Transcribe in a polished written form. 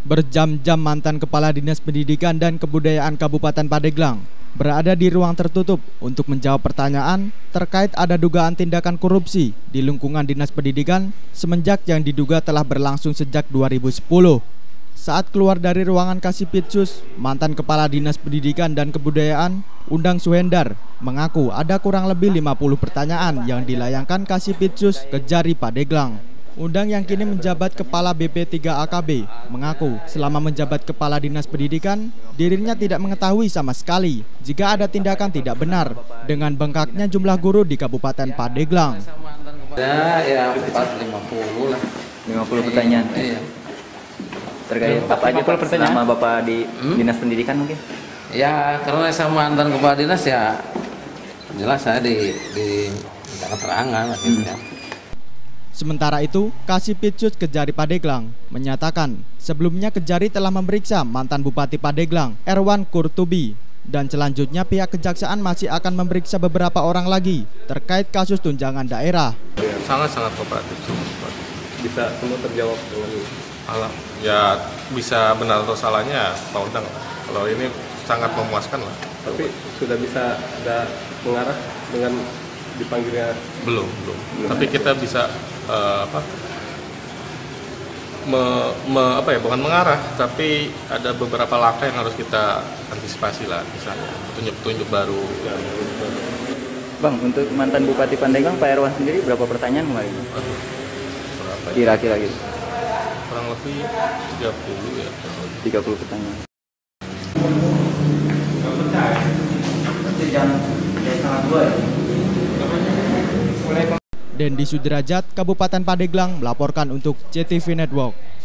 Berjam-jam mantan Kepala Dinas Pendidikan dan Kebudayaan Kabupaten Pandeglang berada di ruang tertutup untuk menjawab pertanyaan terkait ada dugaan tindakan korupsi di lingkungan Dinas Pendidikan semenjak yang diduga telah berlangsung sejak 2010. Saat keluar dari ruangan Kasipitsus, mantan Kepala Dinas Pendidikan dan Kebudayaan, Undang Suhendar, mengaku ada kurang lebih 50 pertanyaan yang dilayangkan Kasipitsus ke Jari Pandeglang. Undang yang kini menjabat Kepala BP3AKB mengaku selama menjabat Kepala Dinas Pendidikan, dirinya tidak mengetahui sama sekali jika ada tindakan tidak benar dengan bengkaknya jumlah guru di Kabupaten Pandeglang. Ya 50 lah. 50 pertanyaan. Iya. Terkait apa aja Pak selama Bapak di Dinas Pendidikan mungkin? Ya karena sama mantan Kepala Dinas ya jelas saya di keterangan akhirnya. Sementara itu, Kasipitsus Kejari Pandeglang menyatakan sebelumnya Kejari telah memeriksa mantan Bupati Pandeglang, Erwan Kurtubi, dan selanjutnya pihak kejaksaan masih akan memeriksa beberapa orang lagi terkait kasus tunjangan daerah. Sangat-sangat kooperatif. Bisa semua terjawab dengan ya bisa benar atau salahnya Pak Undang. Kalau ini sangat memuaskan lah. Tapi sudah bisa ada mengarah dengan dipanggilnya? Belum. Tapi kita bisa bukan mengarah, tapi ada beberapa langkah yang harus kita antisipasi lah, misalnya petunjuk-petunjuk baru. Bang, untuk mantan Bupati Pandeglang Pak Erwan sendiri berapa pertanyaan kemarin? Berapa? Kira-kira gitu. Kurang lebih 30 ya. 30 pertanyaan. Dendi Sudrajat, Kabupaten Pandeglang melaporkan untuk CTV Network.